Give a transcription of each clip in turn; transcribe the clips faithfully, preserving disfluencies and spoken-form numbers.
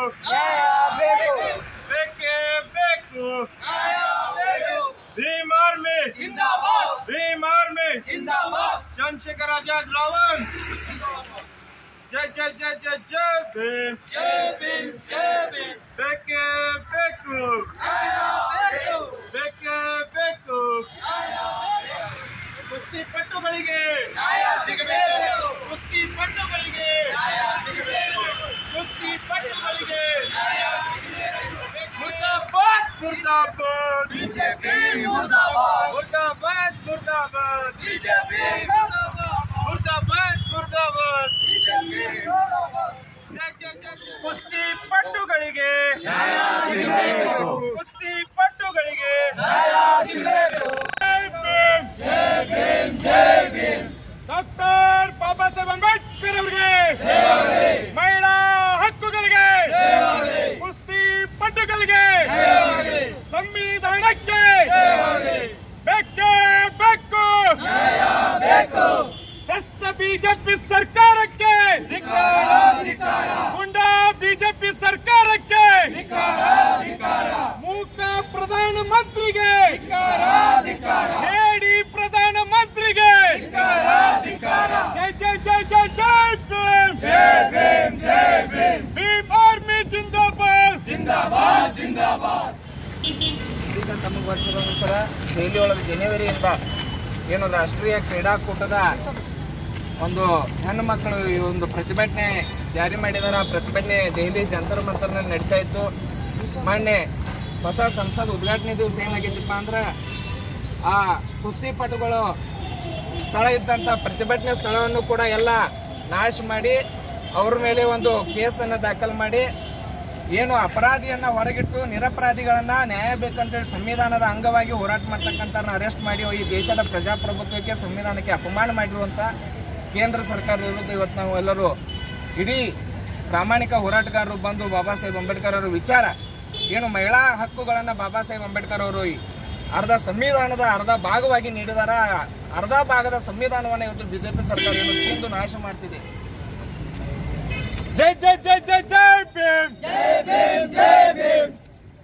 ಬೇಕೇ ಬೇಕು ಭೀಮ್ ಆರ್ಮಿ ಜಿಂದಾಬಾದ್ ಭೀಮ್ ಆರ್ಮಿ ಜಿಂದಾಬಾದ್ ಚಂದ್ರಶೇಖರ್ ಆಜಾದ್ ರಾವಣ್ ಜೈ ಜೈ ಜೈ ಜೈ ಜೈ ಭೀಮ್ ಜೈ ಭೀಮ್ ಜೈ ಭೀಮ್ ಬೇಕೇ ಬೇಕು ಬೇಕೇ ಬೇಕು ಕುಸ್ತಿಪಟುಗಳಿಗೆ ನ್ಯಾಯ ಸಿಗಬೇಕು ಕುಸ್ತಿಪಟುಗಳಿಗೆ ನ್ಯಾಯ ಸಿಗಬೇಕು ಕುಸ್ತಿಪಟುಗಳಿಗೆ ನ್ಯಾಯ ಸಿಗಬೇಕು ಮುರ್ದಾಬಾದ್ ಮುರ್ದಾಬಾದ್ ಬಿಜೆಪಿ ಮುರ್ದಾಬಾದ್ ಮುರ್ದಾಬಾದ್ ಮುರ್ದಾಬಾದ್ ಬಿಜೆಪಿ ಮುರ್ದಾಬಾದ್ ಮುರ್ದಾಬಾದ್ ಬಿಜೆಪಿ ಕುಸ್ತಿಪಟುಗಳಿಗೆ ನ್ಯಾಯ ಸಿಗಬೇಕು ಕುಸ್ತಿಪಟುಗಳಿಗೆ ನ್ಯಾಯ ಸಿಗಬೇಕು ಡಾಕ್ಟರ್ ಬಾಬಾ ಸಾಹೇಬ್ ಅಂಬೇಡ್ಕರ್ ಅವರಿಗೆ ಮಹಿಳಾ ಹಕ್ಕುಗಳಿಗೆ ಕುಸ್ತಿ ಪಟುಗಳಿಗೆ ಸಂವಿಧಾನಕ್ಕೆ ಬೇಕೇ ಬೇಕು ಭ್ರಷ್ಟ ಬಿಜೆಪಿ ಸರ್ಕಾರಕ್ಕೆ ಗುಂಡಾ ಬಿಜೆಪಿ ಸರ್ಕಾರಕ್ಕೆ ಮೂಕ ಪ್ರಧಾನ ಮಂತ್ರಿಗೆ ಹೇಡಿ ಪ್ರಧಾನ ಮಂತ್ರಿಗೆ ಜೈ ಜೈ ಜೈ ಜೈ ಜೈ ಭೀಮ್ ಜೈ ಭೀಮ್ ಜೈ ಭೀಮ್ ಭೀಮ್ ಆರ್ಮಿ ಜಿಂದಾಬಾದ್ ಜಿಂದಾಬಾದ್ ಜಿಂದಾಬಾದ್. ಈಗ ತಮಗೆ ಗೊತ್ತಿರೋದನುಸಾರ ದೆಹಲಿ ಒಳಗೆ ಜನವರಿಯಿಂದ ಏನು ರಾಷ್ಟ್ರೀಯ ಕ್ರೀಡಾಕೂಟದ ಒಂದು ಹೆಣ್ಣು ಮಕ್ಕಳು ಈ ಒಂದು ಪ್ರತಿಭಟನೆ ಜಾರಿ ಮಾಡಿದಾರೆ. ಆ ಪ್ರತಿಭಟನೆ ದೆಹಲಿ ಜಂತರ್ ಮಂತರ್ನಲ್ಲಿ ನಡೀತಾ ಇತ್ತು. ಮೊನ್ನೆ ಹೊಸ ಸಂಸತ್ ಉದ್ಘಾಟನೆ ದಿವಸ ಏನಾಗಿತ್ತಪ್ಪ ಅಂದ್ರೆ ಆ ಕುಸ್ತಿಪಟುಗಳು ಸ್ಥಳ ಇದ್ದಂಥ ಪ್ರತಿಭಟನೆ ಸ್ಥಳವನ್ನು ಕೂಡ ಎಲ್ಲ ನಾಶ ಮಾಡಿ ಅವ್ರ ಮೇಲೆ ಒಂದು ಕೇಸನ್ನು ದಾಖಲು ಮಾಡಿ ಏನು ಅಪರಾಧಿಯನ್ನು ಹೊರಗಿಟ್ಟು ನಿರಪರಾಧಿಗಳನ್ನು ನ್ಯಾಯ ಬೇಕಂತೇಳಿ ಸಂವಿಧಾನದ ಅಂಗವಾಗಿ ಹೋರಾಟ ಮಾಡ್ತಕ್ಕಂಥ ಅರೆಸ್ಟ್ ಮಾಡಿ ಈ ದೇಶದ ಪ್ರಜಾಪ್ರಭುತ್ವಕ್ಕೆ ಸಂವಿಧಾನಕ್ಕೆ ಅಪಮಾನ ಮಾಡಿರುವಂಥ ಕೇಂದ್ರ ಸರ್ಕಾರದ ವಿರುದ್ಧ ಇವತ್ತು ನಾವು ಎಲ್ಲರೂ ಇಡೀ ಪ್ರಾಮಾಣಿಕ ಹೋರಾಟಗಾರರು ಬಂದು ಬಾಬಾ ಸಾಹೇಬ್ ಅಂಬೇಡ್ಕರ್ ಅವರ ವಿಚಾರ ಏನು ಮಹಿಳಾ ಹಕ್ಕುಗಳನ್ನು ಬಾಬಾ ಸಾಹೇಬ್ ಅಂಬೇಡ್ಕರ್ ಅವರು ಅರ್ಧ ಸಂವಿಧಾನದ ಅರ್ಧ ಭಾಗವಾಗಿ ನೀಡಿದಾರ. ಅರ್ಧ ಭಾಗದ ಸಂವಿಧಾನವನ್ನು ಇವತ್ತು ಬಿಜೆಪಿ ಸರ್ಕಾರ ಏನು ತಿಂದು ನಾಶ ಮಾಡ್ತಿದೆ. ಜೈ ಜೈ ಜೈ ಜೈ ಜೈ ಭೀಮ್ ಜೈ ಭೀಮ್ ಜೈ ಭೀಮ್.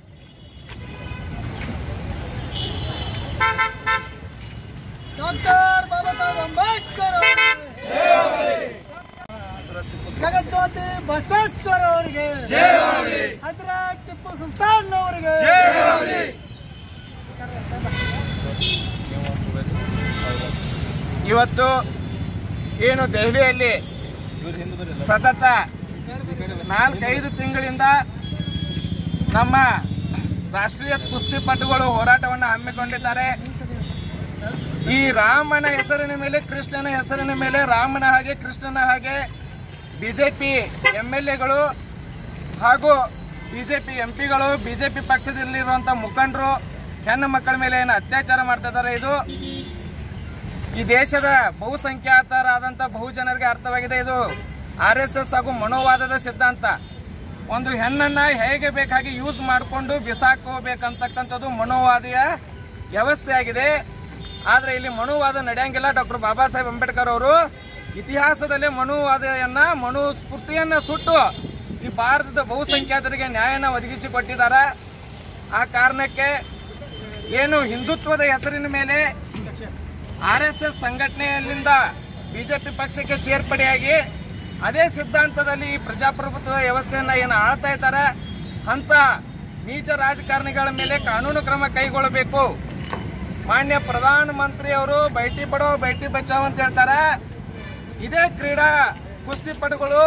ಡಾಕ್ಟರ್ ಬಾಬಾ ಸಾಹೇಬ್ ಅಂಬೇಡ್ಕರ್ ಜಗಜ್ಯೋತಿ ಬಸವೇಶ್ವರ ಅವರಿಗೆ ಹಜರತ್ ಟಿಪ್ಪು ಸುಲ್ತಾನ್ ಅವರಿಗೆ ಇವತ್ತು ಏನು ದೆಹಲಿಯಲ್ಲಿ ಸತತ ನಾಲ್ಕೈದು ತಿಂಗಳಿಂದ ನಮ್ಮ ರಾಷ್ಟ್ರೀಯ ಕುಸ್ತಿಪಟುಗಳು ಹೋರಾಟವನ್ನು ಹಮ್ಮಿಕೊಂಡಿದ್ದಾರೆ. ಈ ರಾಮನ ಹೆಸರಿನ ಮೇಲೆ ಕೃಷ್ಣನ ಹೆಸರಿನ ಮೇಲೆ ರಾಮನ ಹಾಗೆ ಕೃಷ್ಣನ ಹಾಗೆ ಬಿಜೆಪಿ ಎಂ ಎಲ್ ಎಗಳು ಹಾಗೂ ಬಿಜೆಪಿ ಎಂ ಪಿಗಳು ಬಿಜೆಪಿ ಪಕ್ಷದಲ್ಲಿರುವಂಥ ಮುಖಂಡರು ಹೆಣ್ಣು ಮಕ್ಕಳ ಮೇಲೆ ಏನು ಅತ್ಯಾಚಾರ ಮಾಡ್ತಾ ಇದ್ದಾರೆ. ಇದು ಈ ದೇಶದ ಬಹುಸಂಖ್ಯಾತರಾದಂಥ ಬಹುಜನರಿಗೆ ಅರ್ಥವಾಗಿದೆ. ಇದು ಆರ್ ಎಸ್ ಎಸ್ ಹಾಗೂ ಮನೋವಾದದ ಸಿದ್ಧಾಂತ. ಒಂದು ಹೆಣ್ಣನ್ನು ಹೇಗೆ ಬೇಕಾಗಿ ಯೂಸ್ ಮಾಡಿಕೊಂಡು ಬಿಸಾಕೋಬೇಕಂತಕ್ಕಂಥದ್ದು ಮನೋವಾದಿಯ ವ್ಯವಸ್ಥೆ ಆಗಿದೆ. ಆದರೆ ಇಲ್ಲಿ ಮನುವಾದ ನಡೆಯಂಗಿಲ್ಲ. ಡಾಕ್ಟರ್ ಬಾಬಾ ಸಾಹೇಬ್ ಅಂಬೇಡ್ಕರ್ ಅವರು ಇತಿಹಾಸದಲ್ಲೇ ಮನುವಾದೆಯನ್ನ ಮನುಸ್ಫೂರ್ತಿಯನ್ನ ಸುಟ್ಟು ಈ ಭಾರತದ ಬಹುಸಂಖ್ಯಾತರಿಗೆ ನ್ಯಾಯನ ಒದಗಿಸಿಕೊಟ್ಟಿದ್ದಾರೆ. ಆ ಕಾರಣಕ್ಕೆ ಏನು ಹಿಂದುತ್ವದ ಹೆಸರಿನ ಮೇಲೆ ಆರ್ ಎಸ್ ಎಸ್ ಸಂಘಟನೆಯಲ್ಲಿಂದ ಬಿಜೆಪಿ ಪಕ್ಷಕ್ಕೆ ಸೇರ್ಪಡೆಯಾಗಿ ಅದೇ ಸಿದ್ಧಾಂತದಲ್ಲಿ ಈ ಪ್ರಜಾಪ್ರಭುತ್ವ ವ್ಯವಸ್ಥೆಯನ್ನು ಏನು ಆಳ್ತಾ ಇದ್ದಾರೆ ಅಂತ ನೀಚ ರಾಜಕಾರಣಿಗಳ ಮೇಲೆ ಕಾನೂನು ಕ್ರಮ ಕೈಗೊಳ್ಳಬೇಕು. ಮಾನ್ಯ ಪ್ರಧಾನ ಮಂತ್ರಿ ಅವರು ಬೇಟಿ ಪಡೋ ಬೇಟಿ ಬಚಾವ್ ಅಂತ ಹೇಳ್ತಾರೆ. ಇದೇ ಕ್ರೀಡಾ ಕುಸ್ತಿಪಟುಗಳು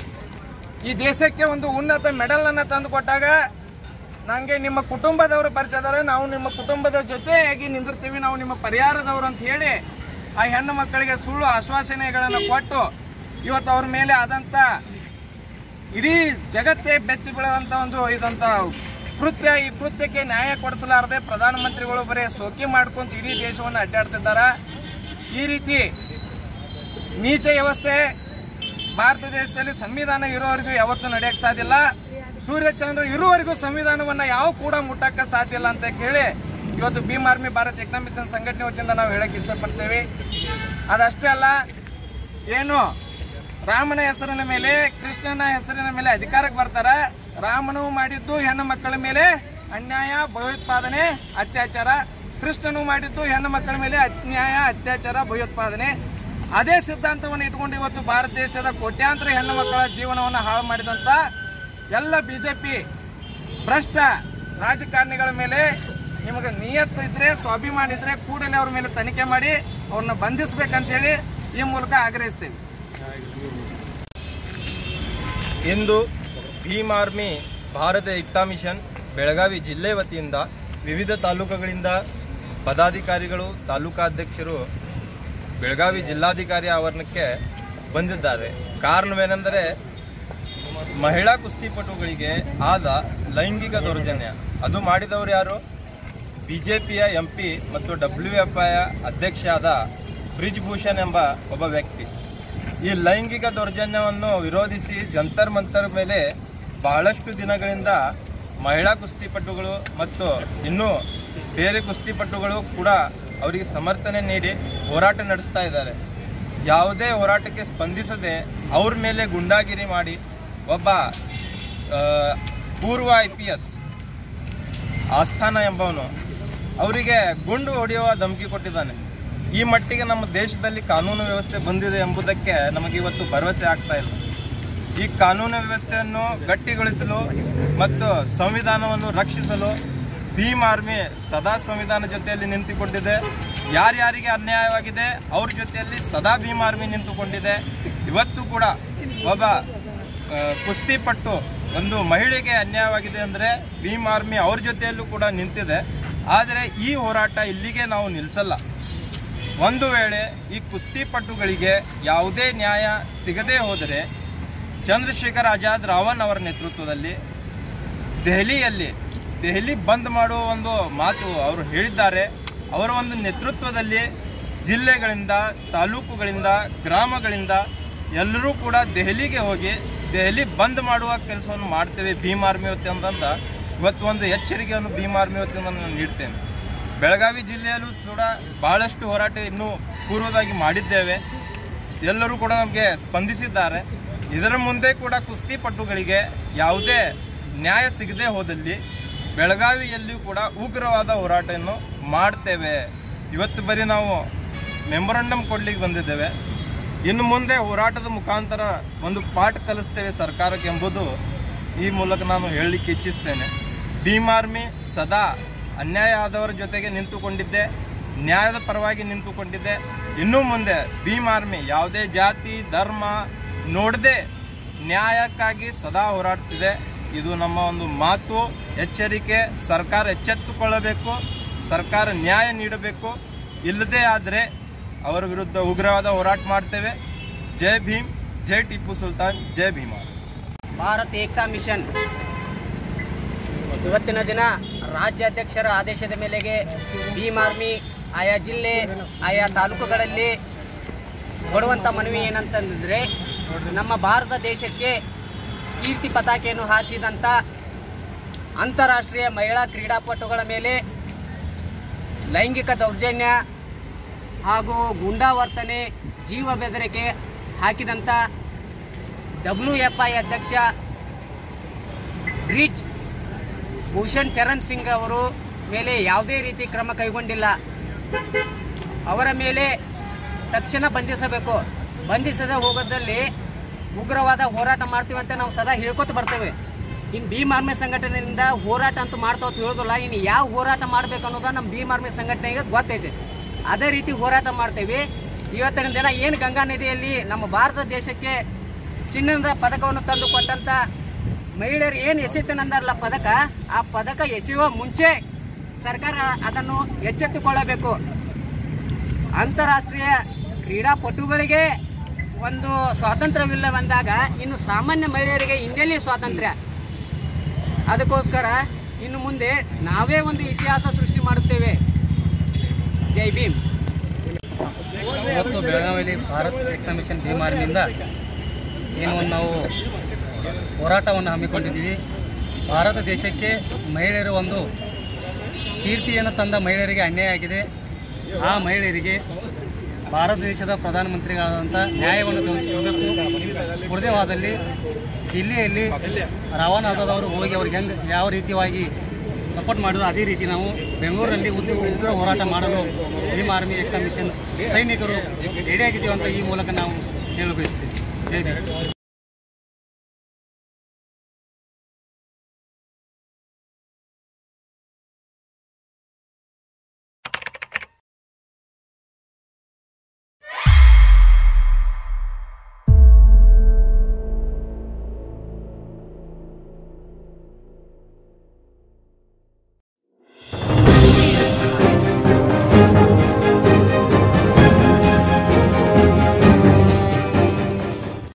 ಈ ದೇಶಕ್ಕೆ ಒಂದು ಉನ್ನತ ಮೆಡಲ್ ಅನ್ನು ತಂದು ಕೊಟ್ಟಾಗ ನಂಗೆ ನಿಮ್ಮ ಕುಟುಂಬದವರು ಪರಿಚಯದಾರೆ, ನಾವು ನಿಮ್ಮ ಕುಟುಂಬದ ಜೊತೆಯಾಗಿ ನಿಂದಿರ್ತೀವಿ, ನಾವು ನಿಮ್ಮ ಪರಿಹಾರದವರು ಅಂತ ಹೇಳಿ ಆ ಹೆಣ್ಣು ಮಕ್ಕಳಿಗೆ ಸುಳ್ಳು ಆಶ್ವಾಸನೆಗಳನ್ನು ಕೊಟ್ಟು ಇವತ್ತು ಅವ್ರ ಮೇಲೆ ಆದಂಥ ಇಡೀ ಜಗತ್ತೇ ಬೆಚ್ಚಿ ಬೀಳುವಂಥ ಒಂದು ಇದಂಥ ಕೃತ್ಯ. ಈ ಕೃತ್ಯಕ್ಕೆ ನ್ಯಾಯ ಕೊಡಿಸಲಾರದೆ ಪ್ರಧಾನಮಂತ್ರಿಗಳು ಬರೀ ಸೋಕಿ ಮಾಡ್ಕೊಂತ ಇಡೀ ದೇಶವನ್ನು ಅಡ್ಡಾಡ್ತಿದ್ದಾರೆ. ಈ ರೀತಿ ನೀಚ ವ್ಯವಸ್ಥೆ ಭಾರತ ದೇಶದಲ್ಲಿ ಸಂವಿಧಾನ ಇರೋವರೆಗೂ ಯಾವತ್ತೂ ನಡೆಯಕ್ಕೆ ಸಾಧ್ಯ ಇಲ್ಲ. ಸೂರ್ಯಚಂದ್ರ ಇರುವವರೆಗೂ ಸಂವಿಧಾನವನ್ನು ಯಾವ ಕೂಡ ಮುಟ್ಟಕ್ಕೆ ಸಾಧ್ಯ ಇಲ್ಲ ಅಂತ ಕೇಳಿ ಇವತ್ತು ಭೀಮ್ ಆರ್ಮಿ ಭಾರತ್ ಏಕತಾ ಮಿಷನ್ ಸಂಘಟನೆ ವತಿಯಿಂದ ನಾವು ಹೇಳಕ್ಕೆ ಇಷ್ಟಪಡ್ತೇವೆ. ಅದಷ್ಟೇ ಅಲ್ಲ, ಏನು ರಾಮನ ಹೆಸರಿನ ಮೇಲೆ ಕೃಷ್ಣನ ಹೆಸರಿನ ಮೇಲೆ ಅಧಿಕಾರಕ್ಕೆ ಬರ್ತಾರೆ, ರಾಮನು ಮಾಡಿದ್ದು ಹೆಣ್ಣು ಮಕ್ಕಳ ಮೇಲೆ ಅನ್ಯಾಯ, ಭಯೋತ್ಪಾದನೆ, ಅತ್ಯಾಚಾರ. ಕೃಷ್ಣನು ಮಾಡಿದ್ದು ಹೆಣ್ಣು ಮಕ್ಕಳ ಮೇಲೆ ಅನ್ಯಾಯ, ಅತ್ಯಾಚಾರ, ಭಯೋತ್ಪಾದನೆ. ಅದೇ ಸಿದ್ಧಾಂತವನ್ನು ಇಟ್ಕೊಂಡು ಇವತ್ತು ಭಾರತ ದೇಶದ ಕೋಟ್ಯಾಂತರ ಹೆಣ್ಣು ಮಕ್ಕಳ ಜೀವನವನ್ನು ಹಾಳು ಮಾಡಿದಂಥ ಎಲ್ಲ ಬಿಜೆಪಿ ಭ್ರಷ್ಟ ರಾಜಕಾರಣಿಗಳ ಮೇಲೆ ನಿಮಗೆ ನಿಯತ್ತು ಇದ್ರೆ, ಸ್ವಾಭಿಮಾನ ಇದ್ರೆ ಕೂಡಲೇ ಅವ್ರ ಮೇಲೆ ತನಿಖೆ ಮಾಡಿ ಅವ್ರನ್ನ ಬಂಧಿಸಬೇಕಂತೇಳಿ ಈ ಮೂಲಕ ಆಗ್ರಹಿಸ್ತೇವೆ. ಇಂದು ಭೀಮ್ ಆರ್ಮಿ ಭಾರತ ಏಕ್ತಾ ಮಿಷನ್ ಬೆಳಗಾವಿ ಜಿಲ್ಲೆ ವತಿಯಿಂದ ವಿವಿಧ ತಾಲೂಕುಗಳಿಂದ ಪದಾಧಿಕಾರಿಗಳು, ತಾಲೂಕಾಧ್ಯಕ್ಷರು ಬೆಳಗಾವಿ ಜಿಲ್ಲಾಧಿಕಾರಿ ಆವರಣಕ್ಕೆ ಬಂದಿದ್ದಾರೆ. ಕಾರಣವೇನೆಂದರೆ ಮಹಿಳಾ ಕುಸ್ತಿಪಟುಗಳಿಗೆ ಆದ ಲೈಂಗಿಕ ದೌರ್ಜನ್ಯ. ಅದು ಮಾಡಿದವರು ಯಾರು? ಬಿಜೆಪಿಯ ಎಂ ಪಿ ಮತ್ತು ಡಬ್ಲ್ಯೂ ಎಫ್ ಐ ಅಧ್ಯಕ್ಷ ಆದ ಬ್ರಿಜ್ಭೂಷಣ್ ಎಂಬ ಒಬ್ಬ ವ್ಯಕ್ತಿ. ಈ ಲೈಂಗಿಕ ದೌರ್ಜನ್ಯವನ್ನು ವಿರೋಧಿಸಿ ಜಂತರ್ ಮಂತರ್ ಮೇಲೆ ಬಹಳಷ್ಟು ದಿನಗಳಿಂದ ಮಹಿಳಾ ಕುಸ್ತಿಪಟುಗಳು ಮತ್ತು ಇನ್ನೂ ಬೇರೆ ಕುಸ್ತಿಪಟುಗಳು ಕೂಡ ಅವರಿಗೆ ಸಮರ್ಥನೆ ನೀಡಿ ಹೋರಾಟ ನಡೆಸ್ತಾ ಇದ್ದಾರೆ. ಯಾವುದೇ ಹೋರಾಟಕ್ಕೆ ಸ್ಪಂದಿಸದೆ ಅವ್ರ ಮೇಲೆ ಗುಂಡಾಗಿರಿ ಮಾಡಿ ಒಬ್ಬ ಪೂರ್ವ ಐ ಪಿ ಎಸ್ ಆಸ್ಥಾನ ಎಂಬವನು ಅವರಿಗೆ ಗುಂಡು ಹೊಡೆಯುವ ಧಮಕಿ ಕೊಟ್ಟಿದ್ದಾನೆ. ಈ ಮಟ್ಟಿಗೆ ನಮ್ಮ ದೇಶದಲ್ಲಿ ಕಾನೂನು ವ್ಯವಸ್ಥೆ ಬಂದಿದೆ ಎಂಬುದಕ್ಕೆ ನಮಗೆ ಇವತ್ತು ಭರವಸೆ ಆಗ್ತಾ ಇಲ್ಲ. ಈ ಕಾನೂನು ವ್ಯವಸ್ಥೆಯನ್ನು ಗಟ್ಟಿಗೊಳಿಸಲು ಮತ್ತು ಸಂವಿಧಾನವನ್ನು ರಕ್ಷಿಸಲು ಭೀಮ್ ಆರ್ಮಿ ಸದಾ ಸಂವಿಧಾನ ಜೊತೆಯಲ್ಲಿ ನಿಂತುಕೊಂಡಿದೆ. ಯಾರ್ಯಾರಿಗೆ ಅನ್ಯಾಯವಾಗಿದೆ ಅವ್ರ ಜೊತೆಯಲ್ಲಿ ಸದಾ ಭೀಮ್ ಆರ್ಮಿ ನಿಂತುಕೊಂಡಿದೆ. ಇವತ್ತು ಕೂಡ ಒಬ್ಬ ಕುಸ್ತಿಪಟ್ಟು ಒಂದು ಮಹಿಳೆಗೆ ಅನ್ಯಾಯವಾಗಿದೆ ಅಂದರೆ ಭೀಮ್ ಆರ್ಮಿ ಅವ್ರ ಜೊತೆಯಲ್ಲೂ ಕೂಡ ನಿಂತಿದೆ. ಆದರೆ ಈ ಹೋರಾಟ ಇಲ್ಲಿಗೆ ನಾವು ನಿಲ್ಲಿಸಲ್ಲ. ಒಂದು ವೇಳೆ ಈ ಕುಸ್ತಿಪಟುಗಳಿಗೆ ಯಾವುದೇ ನ್ಯಾಯ ಸಿಗದೇ ಹೋದರೆ ಚಂದ್ರಶೇಖರ್ ಆಜಾದ್ ರಾವಣ್ ಅವರ ನೇತೃತ್ವದಲ್ಲಿ ದೆಹಲಿಯಲ್ಲಿ ದೆಹಲಿ ಬಂದ್ ಮಾಡುವ ಒಂದು ಮಾತು ಅವರು ಹೇಳಿದ್ದಾರೆ. ಅವರ ಒಂದು ನೇತೃತ್ವದಲ್ಲಿ ಜಿಲ್ಲೆಗಳಿಂದ, ತಾಲೂಕುಗಳಿಂದ, ಗ್ರಾಮಗಳಿಂದ ಎಲ್ಲರೂ ಕೂಡ ದೆಹಲಿಗೆ ಹೋಗಿ ದೆಹಲಿ ಬಂದ್ ಮಾಡುವ ಕೆಲಸವನ್ನು ಮಾಡ್ತೇವೆ ಭೀಮ್ ಆರ್ಮಿ ವತಿಯಿಂದ. ಇವತ್ತು ಒಂದು ಎಚ್ಚರಿಕೆಯನ್ನು ಭೀಮ್ ಆರ್ಮಿ ವತಿಯಿಂದ ನಾನು ನೀಡ್ತೇನೆ. ಬೆಳಗಾವಿ ಜಿಲ್ಲೆಯಲ್ಲೂ ಕೂಡ ಬಹಳಷ್ಟು ಹೋರಾಟ ಇನ್ನೂ ಪೂರ್ವದಾಗಿ ಮಾಡಿದ್ದೇವೆ. ಎಲ್ಲರೂ ಕೂಡ ನಮಗೆ ಸ್ಪಂದಿಸಿದ್ದಾರೆ. ಇದರ ಮುಂದೆ ಕೂಡ ಕುಸ್ತಿಪಟುಗಳಿಗೆ ಯಾವುದೇ ನ್ಯಾಯ ಸಿಗದೆ ಹೋದಲ್ಲಿ ಬೆಳಗಾವಿಯಲ್ಲಿಯೂ ಕೂಡ ಉಗ್ರವಾದ ಹೋರಾಟವನ್ನು ಮಾಡ್ತೇವೆ. ಇವತ್ತು ಬರೀ ನಾವು ಮೆಮೊರಂಡಮ್ ಕೊಡ್ಲಿಕ್ಕೆ ಬಂದಿದ್ದೇವೆ. ಇನ್ನು ಮುಂದೆ ಹೋರಾಟದ ಮುಖಾಂತರ ಒಂದು ಪಾಠ ಕಲಿಸ್ತೇವೆ ಸರ್ಕಾರಕ್ಕೆ ಎಂಬುದು ಈ ಮೂಲಕ ನಾನು ಹೇಳಲಿಕ್ಕೆ ಇಚ್ಛಿಸ್ತೇನೆ. ಭೀಮ್ ಆರ್ಮಿ ಸದಾ ಅನ್ಯಾಯ ಆದವರ ಜೊತೆಗೆ ನಿಂತುಕೊಂಡಿದ್ದೆ, ನ್ಯಾಯದ ಪರವಾಗಿ ನಿಂತುಕೊಂಡಿದ್ದೆ. ಇನ್ನು ಮುಂದೆ ಭೀಮ್ ಆರ್ಮಿ ಯಾವುದೇ ಜಾತಿ ಧರ್ಮ ನೋಡದೆ ನ್ಯಾಯಕ್ಕಾಗಿ ಸದಾ ಹೋರಾಡ್ತಿದೆ. ಇದು ನಮ್ಮ ಒಂದು ಮಾತು, ಎಚ್ಚರಿಕೆ. ಸರ್ಕಾರ ಎಚ್ಚೆತ್ತುಕೊಳ್ಳಬೇಕು, ಸರ್ಕಾರ ನ್ಯಾಯ ನೀಡಬೇಕು. ಇಲ್ಲದೇ ಆದರೆ ಅವರ ವಿರುದ್ಧ ಉಗ್ರವಾದ ಹೋರಾಟ ಮಾಡ್ತೇವೆ. ಜೈ ಭೀಮ್, ಜೈ ಟಿಪ್ಪು ಸುಲ್ತಾನ್, ಜೈ ಭೀಮ. ಭಾರತ ಏಕ್ತಾ ಮಿಷನ್ ಇವತ್ತಿನ ದಿನ ರಾಜ್ಯಾಧ್ಯಕ್ಷರ ಆದೇಶದ ಮೇಲೆಗೆ ಭೀಮ್ ಆರ್ಮಿ ಆಯಾ ಜಿಲ್ಲೆ, ಆಯಾ ತಾಲೂಕುಗಳಲ್ಲಿ ಕೊಡುವಂಥ ಮನವಿ ಏನಂತಂದರೆ, ನಮ್ಮ ಭಾರತ ದೇಶಕ್ಕೆ ಕೀರ್ತಿ ಪತಾಕೆಯನ್ನು ಹಾರಿಸಿದಂಥ ಅಂತಾರಾಷ್ಟ್ರೀಯ ಮಹಿಳಾ ಕ್ರೀಡಾಪಟುಗಳ ಮೇಲೆ ಲೈಂಗಿಕ ದೌರ್ಜನ್ಯ ಹಾಗೂ ಗುಂಡಾವರ್ತನೆ, ಜೀವ ಬೆದರಿಕೆ ಹಾಕಿದಂಥ ಡಬ್ಲ್ಯೂ ಎಫ್ ಐ ಅಧ್ಯಕ್ಷ ಬ್ರಿಜ್ ಭೂಷಣ್ ಚರಣ್ ಸಿಂಗ್ ಅವರು ಮೇಲೆ ಯಾವುದೇ ರೀತಿ ಕ್ರಮ ಕೈಗೊಂಡಿಲ್ಲ. ಅವರ ಮೇಲೆ ತಕ್ಷಣ ಬಂಧಿಸಬೇಕು. ಬಂಧಿಸದೆ ಹೋಗೋದಲ್ಲಿ ಉಗ್ರವಾದ ಹೋರಾಟ ಮಾಡ್ತೀವಿ ಅಂತ ನಾವು ಸದಾ ಹೇಳ್ಕೊತ ಬರ್ತೇವೆ. ಇನ್ನು ಭೀಮ್ ಆರ್ಮಿ ಸಂಘಟನೆಯಿಂದ ಹೋರಾಟ ಅಂತೂ ಮಾಡ್ತಾವ ಹೇಳೋದಿಲ್ಲ. ಇನ್ನು ಯಾವ ಹೋರಾಟ ಮಾಡಬೇಕು ಅನ್ನೋದು ನಮ್ಮ ಭೀಮ್ ಆರ್ಮಿ ಸಂಘಟನೆಗೆ ಗೊತ್ತೈತೆ. ಅದೇ ರೀತಿ ಹೋರಾಟ ಮಾಡ್ತೇವೆ. ಇವತ್ತಿನ ದಿನ ಏನು ಗಂಗಾ ನದಿಯಲ್ಲಿ ನಮ್ಮ ಭಾರತ ದೇಶಕ್ಕೆ ಚಿನ್ನದ ಪದಕವನ್ನು ತಂದು ಕೊಟ್ಟಂಥ ಮಹಿಳೆಯರು ಏನು ಎಸೆತನಂದಾರಲ್ಲ ಪದಕ, ಆ ಪದಕ ಎಸೆಯುವ ಮುಂಚೆ ಸರ್ಕಾರ ಅದನ್ನು ಎಚ್ಚೆತ್ತುಕೊಳ್ಳಬೇಕು. ಅಂತಾರಾಷ್ಟ್ರೀಯ ಕ್ರೀಡಾಪಟುಗಳಿಗೆ ಒಂದು ಸ್ವಾತಂತ್ರ್ಯವಿಲ್ಲ ಬಂದಾಗ ಇನ್ನು ಸಾಮಾನ್ಯ ಮಹಿಳೆಯರಿಗೆ ಇನ್ನೆಲ್ಲಿ ಸ್ವಾತಂತ್ರ್ಯ? ಅದಕ್ಕೋಸ್ಕರ ಇನ್ನು ಮುಂದೆ ನಾವೇ ಒಂದು ಇತಿಹಾಸ ಸೃಷ್ಟಿ ಮಾಡುತ್ತೇವೆ. ಜೈ ಭೀಮ್. ಇವತ್ತು ಬೆಳಗಾವಿಯಲ್ಲಿ ಭಾರತ ಏಕ್ತಾ ಮಿಷನ್ ಭೀಮ್ ಆರ್ಮಿಯಿಂದ ಏನು ನಾವು ಹೋರಾಟವನ್ನು ಹಮ್ಮಿಕೊಂಡಿದ್ದೀವಿ. ಭಾರತ ದೇಶಕ್ಕೆ ಮಹಿಳೆಯರು ಒಂದು ಕೀರ್ತಿಯನ್ನು ತಂದ ಮಹಿಳೆಯರಿಗೆ ಅನ್ಯಾಯ ಆಗಿದೆ. ಆ ಮಹಿಳೆಯರಿಗೆ ಭಾರತ ದೇಶದ ಪ್ರಧಾನಮಂತ್ರಿಗಳಾದಂಥ ನ್ಯಾಯವನ್ನು ತೋರಿಸಿಕೊಡಬೇಕು. ಕೊಡದೇವಾದಲ್ಲಿ ದಿಲ್ಲಿಯಲ್ಲಿ ರವಾನಾದವರು ಹೋಗಿ ಅವ್ರಿಗೆ ಹೆಂಗೆ ಯಾವ ರೀತಿಯಾಗಿ ಸಪೋರ್ಟ್ ಮಾಡಿದ್ರು ಅದೇ ರೀತಿ ನಾವು ಬೆಂಗಳೂರಲ್ಲಿ ಉಗ್ರ ಉಗ್ರ ಹೋರಾಟ ಮಾಡಲು ಭೀಮ್ ಆರ್ಮಿ ಏಕತಾ ಮಿಷನ್ ಸೈನಿಕರು ರೆಡಿಯಾಗಿದ್ದೀವಿ ಅಂತ ಈ ಮೂಲಕ ನಾವು ಹೇಳ ಬಯಸ್ತೀವಿ. ಜೈ ಭೀಮ್.